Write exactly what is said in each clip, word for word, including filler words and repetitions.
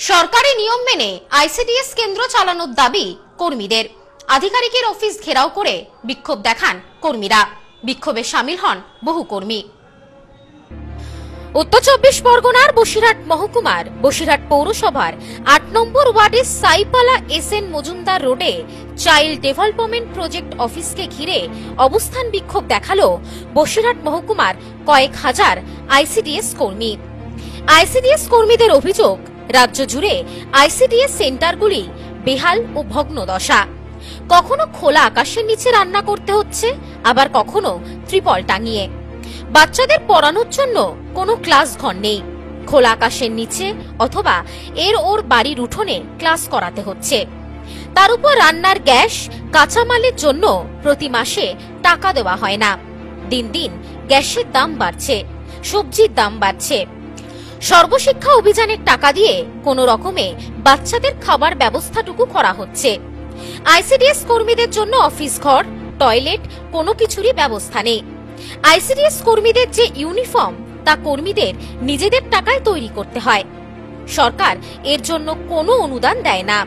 সরকারি নিয়ম মেনে আইসিডিএস কেন্দ্র চালানোর দাবি কর্মীদের। আধিকারিকের অফিস ঘেরাও করে বিক্ষোভ দেখান কর্মীরা। বিক্ষোভে শামিল হন বহু কর্মী। উত্তর চব্বিশ পরগনার বসিরহাট মহকুমার বসিরহাট পৌরসভার আট নম্বর ওয়ার্ডের সাইপালা এস এন মজুমদার রোডে চাইল্ড ডেভেলপমেন্ট প্রজেক্ট অফিসকে ঘিরে অবস্থান বিক্ষোভ দেখালো বসিরহাট মহকুমার কয়েক হাজার আইসিডিএস কর্মী। আইসিডিএস কর্মীদের অভিযোগ, রাজ্য জুড়ে আইসিডিএস সেন্টারগুলি বেহাল ও ভগ্ন দশা। কখনো খোলা আকাশের নিচে রান্না করতে হচ্ছে, আবার কখনো ত্রিপল টাঙিয়ে। বাচ্চাদের পড়ানোর জন্য কোনো ক্লাস ঘর নেই, খোলা আকাশের নিচে অথবা এর ওর বাড়ির উঠোনে ক্লাস করাতে হচ্ছে। তার উপর রান্নার গ্যাস, কাঁচামালের জন্য প্রতি মাসে টাকা দেওয়া হয় না। দিন দিন গ্যাসের দাম বাড়ছে, সবজির দাম বাড়ছে। সর্বশিক্ষা অভিযানের টাকা দিয়ে কোনো রকমে বাচ্চাদের খাবার ব্যবস্থাটুকু করা হচ্ছে। আইসিডিএস কর্মীদের জন্য অফিস ঘর, টয়লেট কোনো কিছুরই ব্যবস্থা নেই। আইসিডিএস কর্মীদের যে ইউনিফর্ম তা কর্মীদের নিজেদের টাকায় তৈরি করতে হয়। সরকার এর জন্য কোনো অনুদান দেয় না।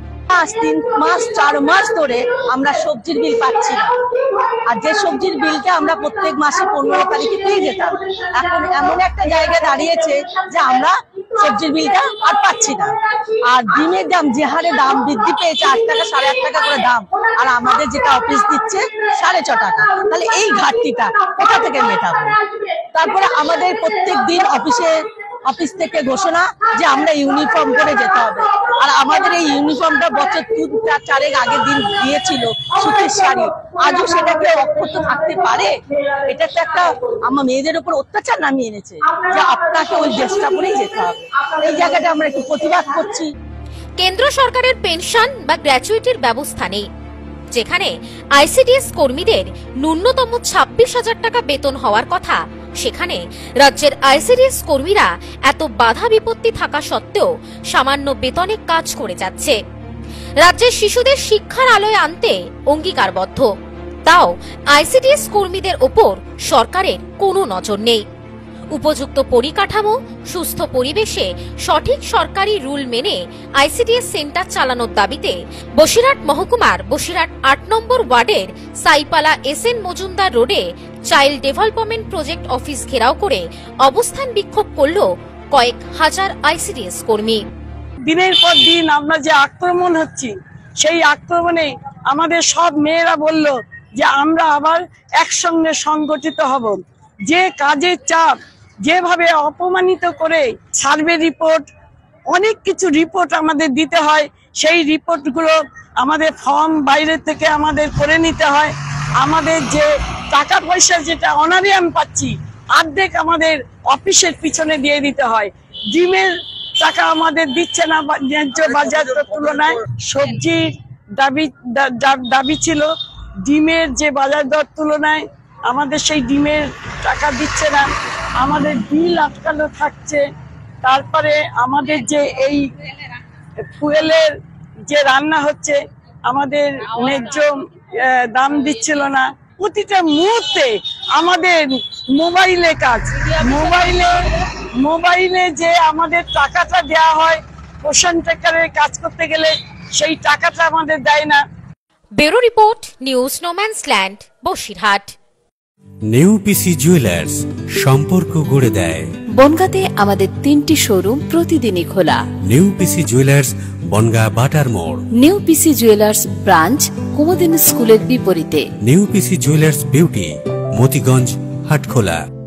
তিন মাস চার মাস ধরে আমরা সবজির বিল পাচ্ছি না, আর যে সবজির বিলটা আমরা প্রত্যেক মাসে পনেরো তারিখে পেয়ে যেতাম, এখন এমন একটা জায়গায় দাঁড়িয়েছে যে আমরা সবজির বিলটা আর পাচ্ছি না। আর ডিমের দাম যে হারে দাম বৃদ্ধি পেয়েছে, আট টাকা সাড়ে আট টাকা করে দাম, আর আমাদের যেটা অফিস দিচ্ছে সাড়ে ছ টাকা। তাহলে এই ঘাটতিটা কোথা থেকে মেটাবো? তারপরে আমাদের প্রত্যেক দিন অফিসে অফিস থেকে ঘোষণা যে আমরা ইউনিফর্ম করে যেতে হবে, আর আমাদের এই ইউনিফর্মটা বছর তিন চার চারেক আগের দিন দিয়েছিল সুতির শাড়ি, আজও সেটাকে অক্ষত থাকতে পারে? এটা তো একটা আমার মেয়েদের উপর অত্যাচার নামিয়ে এনেছে যে আপনাকে ওই ড্রেসটা পরেই যেতে হবে। এই জায়গাটা আমরা একটু প্রতিবাদ করছি। কেন্দ্র সরকারের পেনশন বা গ্র্যাচুইটির ব্যবস্থা নেই, যেখানে আইসিডিএস কর্মীদের ন্যূনতম ছাব্বিশ হাজার টাকা বেতন হওয়ার কথা, সেখানে রাজ্যের আইসিডিএস কর্মীরা এত বাধা বিপত্তি থাকা সত্ত্বেও সামান্য বেতনে কাজ করে যাচ্ছে। রাজ্যের শিশুদের শিক্ষার আলোয় আনতে অঙ্গীকারবদ্ধ, তাও আইসিডিএস কর্মীদের ওপর সরকারের কোনো নজর নেই। উপযুক্ত পরিকাঠামো, সুস্থ পরিবেশে সঠিক সরকারি রুল মেনে আইসিডিএস সেন্টার চালানোর দাবিতে বসিরহাট মহকুমার বসিরহাট আট নম্বর ওয়ার্ডের সাইপালা এস এন মজুমদার রোডে চাইল্ড ডেভেলপমেন্ট প্রজেক্ট অফিস ঘেরাও করে অবস্থান বিক্ষোভ করল কয়েক হাজার আইসিডিএস কর্মী। দিনের পর দিন আমরা যে আক্রমণ হচ্ছি, সেই আক্রমণে আমাদের সব মেয়েরা বলল যে আমরা আবার একসঙ্গে সংগঠিত হব। যে কাজের চাপ, যেভাবে অপমানিত করে সার্ভে রিপোর্ট, অনেক কিছু রিপোর্ট আমাদের দিতে হয়, সেই রিপোর্টগুলো আমাদের ফর্ম বাইরে থেকে আমাদের করে নিতে হয়। আমাদের যে টাকা পয়সা যেটা অনারিয়াম পাচ্ছি, অর্ধেক আমাদের অফিসের পিছনে দিয়ে দিতে হয়। ডিমের টাকা আমাদের দিচ্ছে না ন্যায্য বাজারের তুলনায়। সবজির দাবি দাবি ছিল, ডিমের যে বাজার দর তুলনায় আমাদের সেই ডিমের টাকা দিচ্ছে না, আমাদের বিল আটকানো থাকছে। তারপরে আমাদের যে এই ফুয়েলের যে রান্না হচ্ছে, আমাদের ন্যায্য দাম দিচ্ছিল না। প্রতিটা মুহূর্তে আমাদের মোবাইলে কাজ, মোবাইলে মোবাইলে যে আমাদের টাকাটা দেওয়া হয় পোষণ ট্রেকারের কাজ করতে গেলে, সেই টাকাটা আমাদের দেয় না। Bureau report, news No Man's Land, Basirhat. New PC Jewellers, সম্পর্ক গড়ে দেয়। বনগাঁতে আমাদের তিনটি শোরুম প্রতিদিনই খোলা। নিউ পিসি জুয়েলার্স, বনগাঁ বাটার মোড়। New PC Jewellers branch Kumudini স্কুলের বিপরীতে। New PC Jewellers beauty, Matiganj, Hatkhola.